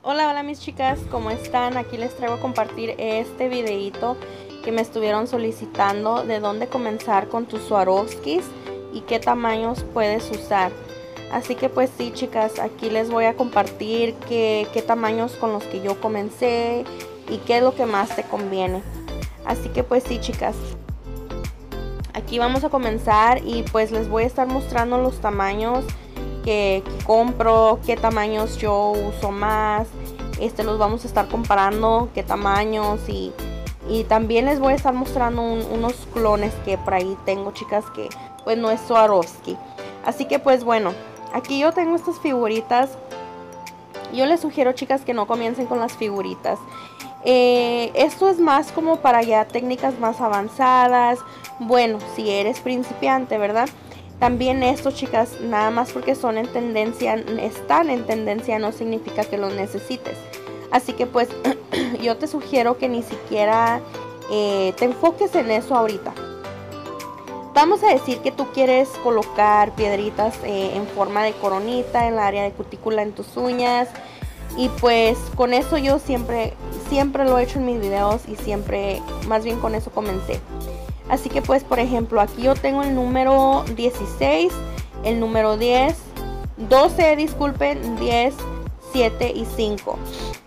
Hola, hola mis chicas, ¿cómo están? Aquí les traigo a compartir este videito que me estuvieron solicitando de dónde comenzar con tus Swarovskis y qué tamaños puedes usar. Así que pues sí, chicas, aquí les voy a compartir qué tamaños con los que yo comencé y qué es lo que más te conviene. Así que pues sí, chicas, aquí vamos a comenzar y pues les voy a estar mostrando los tamaños que compro, qué tamaños yo uso más. Los vamos a estar comparando qué tamaños y también les voy a estar mostrando unos clones que por ahí tengo, chicas, que pues no es Swarovski. Así que pues bueno, aquí yo tengo estas figuritas. Yo les sugiero, chicas, que no comiencen con las figuritas. Esto es más como para ya técnicas más avanzadas. Bueno, si eres principiante, ¿verdad? También esto, chicas, nada más porque son en tendencia, están en tendencia, no significa que los necesites. Así que pues yo te sugiero que ni siquiera te enfoques en eso ahorita. Vamos a decir que tú quieres colocar piedritas en forma de coronita en la área de cutícula en tus uñas. Y pues con eso yo siempre lo he hecho en mis videos y siempre, más bien con eso comencé. Así que pues por ejemplo aquí yo tengo el número 16, el número 10, 12, disculpen, 10, 7 y 5.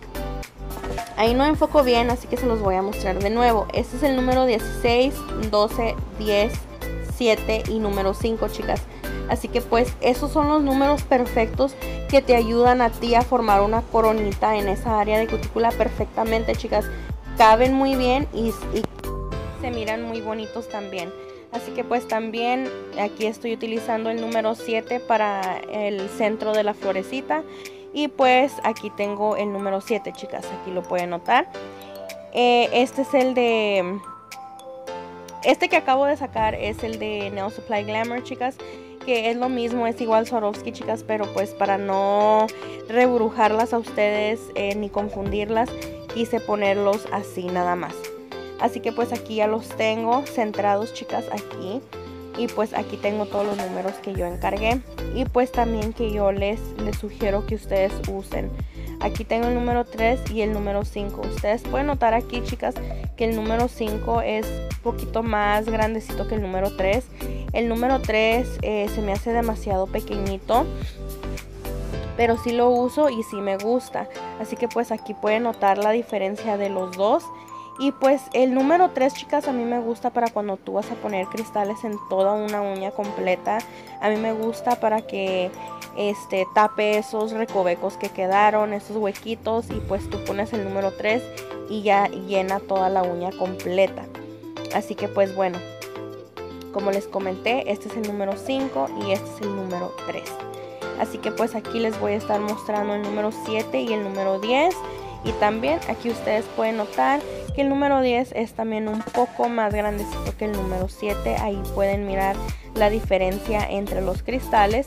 Ahí no enfoco bien, así que se los voy a mostrar de nuevo. Este es el número 16, 12, 10, 7 y número 5, chicas. Así que pues esos son los números perfectos que te ayudan a ti a formar una coronita en esa área de cutícula perfectamente, chicas. Caben muy bien y se miran muy bonitos también. Así que pues también aquí estoy utilizando el número 7 para el centro de la florecita. Y pues aquí tengo el número 7, chicas, aquí lo pueden notar. Este es el de... Este que acabo de sacar es el de Nail Supply Glamour, chicas, que es lo mismo, es igual Swarovski, chicas, pero pues para no rebrujarlas a ustedes ni confundirlas, quise ponerlos así nada más. Así que pues aquí ya los tengo centrados, chicas, aquí. Y pues aquí tengo todos los números que yo encargué. Y pues también que yo les sugiero que ustedes usen. Aquí tengo el número 3 y el número 5. Ustedes pueden notar aquí, chicas, que el número 5 es un poquito más grandecito que el número 3. El número 3 se me hace demasiado pequeñito, pero sí lo uso y sí me gusta. Así que pues aquí pueden notar la diferencia de los dos. Y pues el número 3, chicas, a mí me gusta para cuando tú vas a poner cristales en toda una uña completa. A mí me gusta para que tape esos recovecos que quedaron, esos huequitos. Y pues tú pones el número 3 y ya llena toda la uña completa. Así que pues bueno, como les comenté, este es el número 5 y este es el número 3. Así que pues aquí les voy a estar mostrando el número 7 y el número 10. Y también aquí ustedes pueden notar que el número 10 es también un poco más grandecito que el número 7. Ahí pueden mirar la diferencia entre los cristales.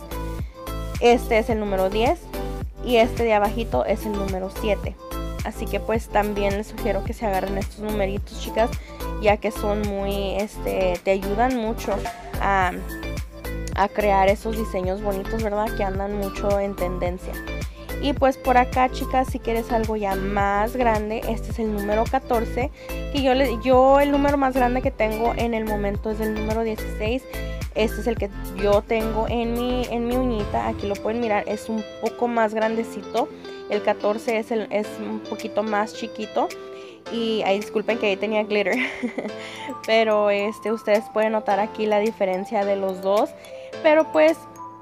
Este es el número 10 y este de abajito es el número 7. Así que pues también les sugiero que se agarren estos numeritos, chicas, ya que son muy, te ayudan mucho a crear esos diseños bonitos, ¿verdad? Que andan mucho en tendencia. Y pues por acá, chicas, si quieres algo ya más grande, este es el número 14, que yo el número más grande que tengo en el momento es el número 16. Este es el que yo tengo en mi uñita. Aquí lo pueden mirar, es un poco más grandecito. El 14 es un poquito más chiquito. Y ahí disculpen que ahí tenía glitter. Pero ustedes pueden notar aquí la diferencia de los dos. Pero pues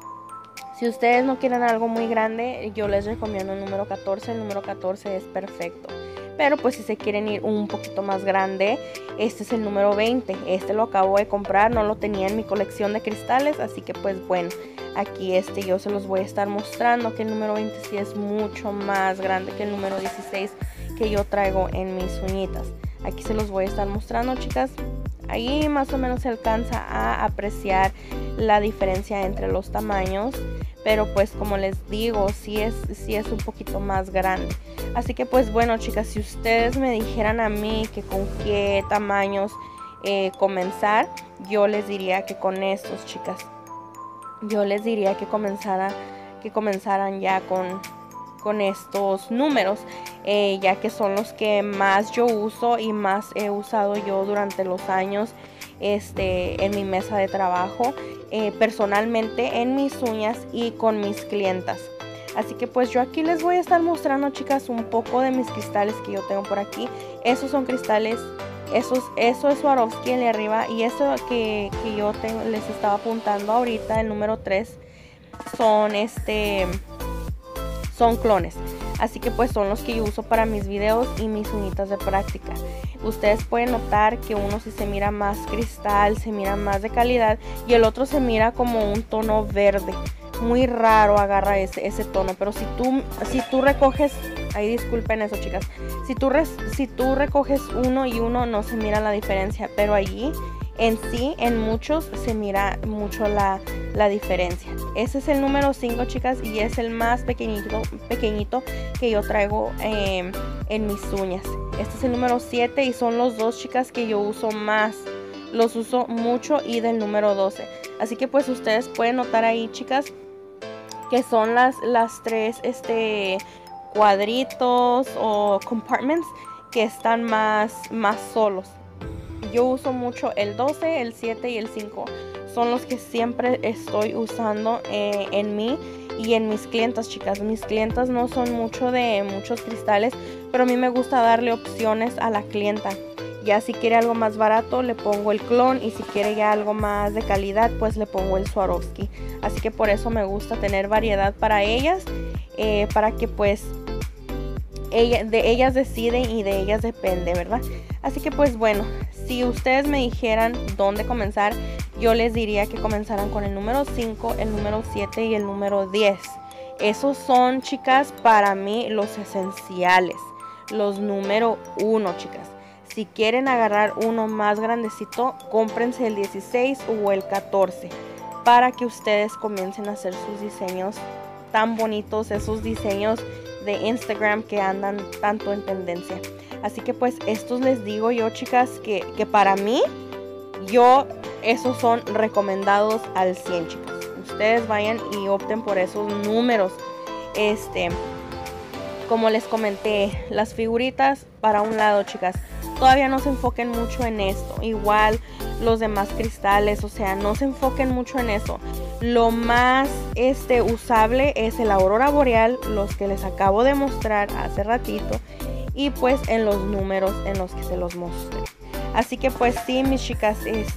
si ustedes no quieren algo muy grande, yo les recomiendo el número 14. El número 14 es perfecto. Pero pues si se quieren ir un poquito más grande, este es el número 20. Este lo acabo de comprar, no lo tenía en mi colección de cristales. Así que pues bueno, aquí yo se los voy a estar mostrando que el número 20 sí es mucho más grande que el número 16 que yo traigo en mis uñitas. Aquí se los voy a estar mostrando, chicas. Ahí más o menos se alcanza a apreciar la diferencia entre los tamaños. Pero pues como les digo, sí es un poquito más grande. Así que pues bueno, chicas, si ustedes me dijeran a mí que con qué tamaños comenzar, yo les diría que con estos, chicas. Yo les diría que comenzaran ya con estos números, ya que son los que más yo uso y más he usado yo durante los años en mi mesa de trabajo, personalmente en mis uñas y con mis clientas. Así que pues yo aquí les voy a estar mostrando, chicas, un poco de mis cristales que yo tengo por aquí. Esos son cristales, eso es Swarovski en de arriba, y eso que yo tengo, les estaba apuntando ahorita, el número 3, son clones. Así que pues son los que yo uso para mis videos y mis uñitas de práctica. Ustedes pueden notar que uno sí se mira más cristal, se mira más de calidad, y el otro se mira como un tono verde. Muy raro agarra ese tono, pero si tú recoges, ahí disculpen eso, chicas, si tú recoges uno y uno, no se mira la diferencia, pero allí en sí, en muchos se mira mucho la diferencia. Ese es el número 5, chicas, y es el más pequeñito que yo traigo en mis uñas. Este es el número 7 y son los dos, chicas, que yo uso más. Los uso mucho, y del número 12. Así que pues ustedes pueden notar ahí, chicas, que son las tres cuadritos o compartments que están más solos. Yo uso mucho el 12, el 7 y el 5. Son los que siempre estoy usando en mí y en mis clientas, chicas. Mis clientas no son mucho de muchos cristales, pero a mí me gusta darle opciones a la clienta. Ya si quiere algo más barato, le pongo el clon, y si quiere ya algo más de calidad, pues le pongo el Swarovski. Así que por eso me gusta tener variedad para ellas, para que pues de ellas deciden y de ellas depende, ¿verdad? Así que pues bueno, si ustedes me dijeran dónde comenzar, yo les diría que comenzaran con el número 5, el número 7 y el número 10. Esos son, chicas, para mí los esenciales, los número 1, chicas. Si quieren agarrar uno más grandecito, cómprense el 16 o el 14 para que ustedes comiencen a hacer sus diseños tan bonitos, esos diseños de Instagram que andan tanto en tendencia. Así que pues estos les digo yo, chicas, que para mí, esos son recomendados al 100, chicas. Ustedes vayan y opten por esos números. Como les comenté, las figuritas para un lado, chicas. Todavía no se enfoquen mucho en esto. Igual los demás cristales, o sea, no se enfoquen mucho en eso. Lo más usable es el aurora boreal, los que les acabo de mostrar hace ratito, y pues en los números en los que se los mostré. Así que pues sí, mis chicas,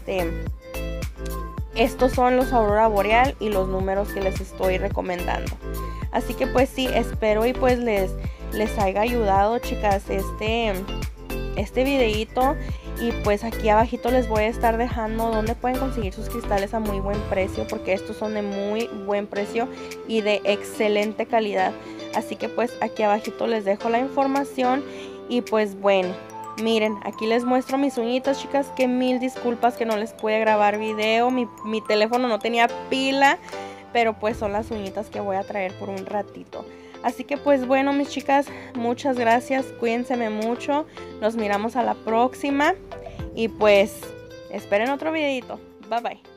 estos son los aurora boreal y los números que les estoy recomendando. Así que pues sí, espero y pues les haya ayudado, chicas, este videito. Y pues aquí abajito les voy a estar dejando donde pueden conseguir sus cristales a muy buen precio, porque estos son de muy buen precio y de excelente calidad. Así que pues aquí abajito les dejo la información. Y pues bueno, miren, aquí les muestro mis uñitas, chicas, que mil disculpas que no les pude grabar video. Mi teléfono no tenía pila, pero pues son las uñitas que voy a traer por un ratito. Así que pues bueno, mis chicas, muchas gracias, cuídense mucho, nos miramos a la próxima y pues esperen otro videito. Bye bye.